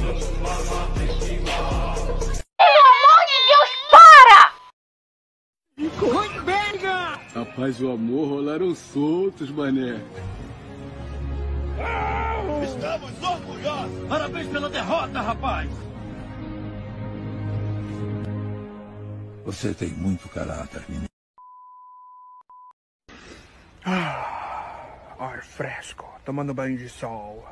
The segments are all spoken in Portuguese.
Pelo amor de Deus, para! Muito bem, cara! Rapaz, o amor rolaram soltos, mané. Estamos orgulhosos! Parabéns pela derrota, rapaz! Você tem muito caráter, menino. Ar fresco, tomando banho de sol.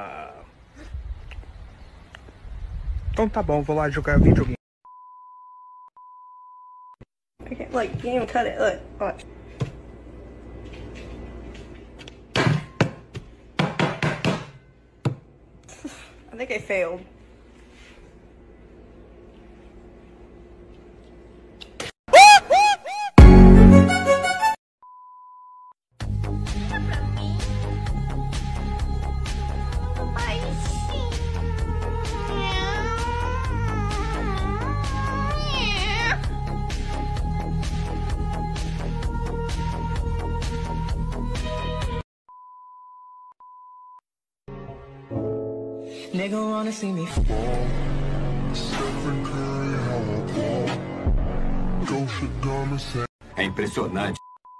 Então tá bom, vou lá jogar videogame. I can't, like, you can't even cut it. Look, watch. I think I failed. Nigga wanna see me É impressionante.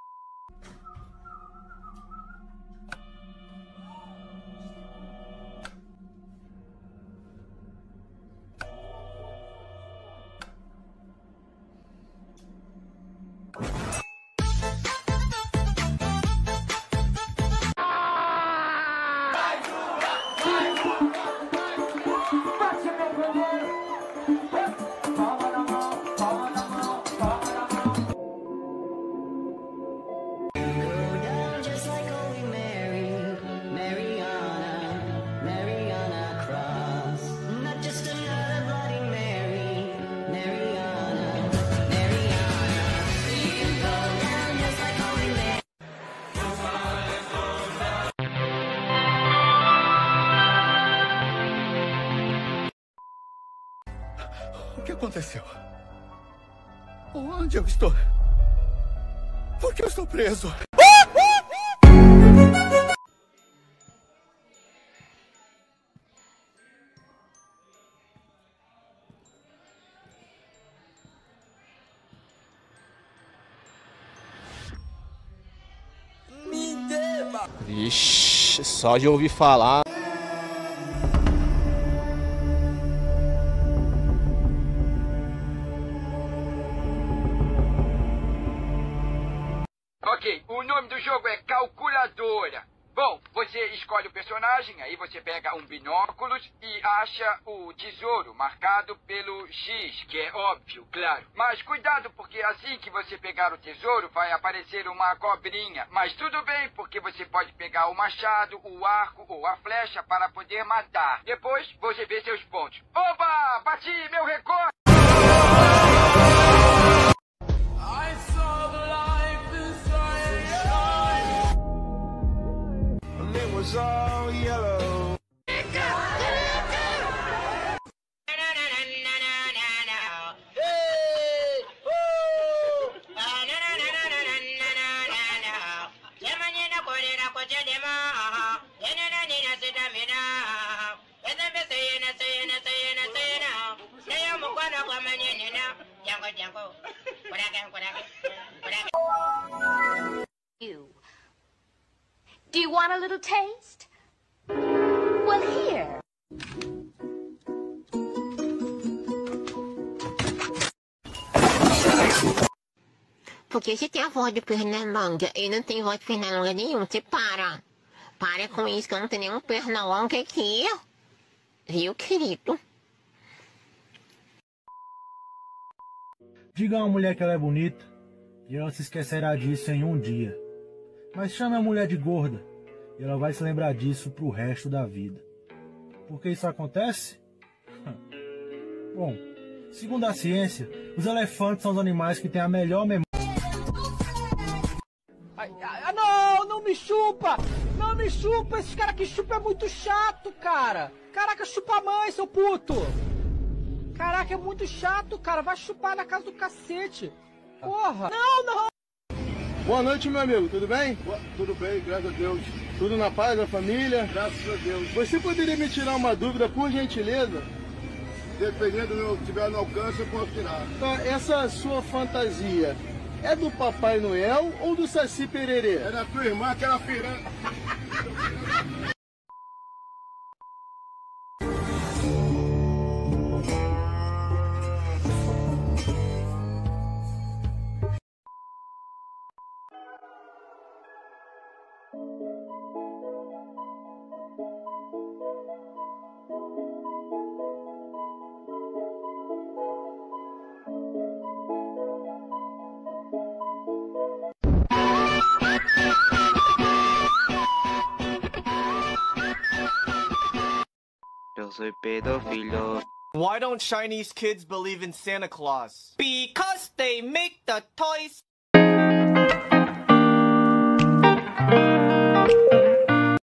O que aconteceu? Onde eu estou? Por que eu estou preso? Vixe, só de ouvir falar. Ok, o nome do jogo é Calculadora. Bom, você escolhe o personagem, aí você pega um binóculos e acha o tesouro marcado pelo X, que é óbvio, claro. Mas cuidado, porque assim que você pegar o tesouro, vai aparecer uma cobrinha. Mas tudo bem, porque você pode pegar o machado, o arco ou a flecha para poder matar. Depois, você vê seus pontos. Oba! Bati meu recorde! All yellow. Do you want a little taste? Well, here. Porque você tem a voz de perna longa e não tem voz de perna longa nenhuma, você para. Para com isso que eu não tenho nenhuma perna longa aqui. Viu, querido? Diga a uma mulher que ela é bonita e ela se esquecerá disso em um dia. Mas chame a mulher de gorda e ela vai se lembrar disso pro resto da vida. Por que isso acontece? Bom, segundo a ciência, os elefantes são os animais que têm a melhor memória. Não me chupa! Não me chupa! Esses caras que chupam é muito chato, cara! Caraca, chupa a mãe, seu puto! Caraca, é muito chato, cara! Vai chupar na casa do cacete! Porra! Não! Boa noite, meu amigo, tudo bem? Tudo bem, graças a Deus. Tudo na paz, da família? Graças a Deus. Você poderia me tirar uma dúvida, por gentileza? Dependendo do que tiver no alcance, eu posso tirar. Tá, essa sua fantasia é do Papai Noel ou do Saci Pererê? É da tua irmã, que era piranha. Yo soy pedófilo. Why don't Chinese kids believe in Santa Claus? Because they make the toys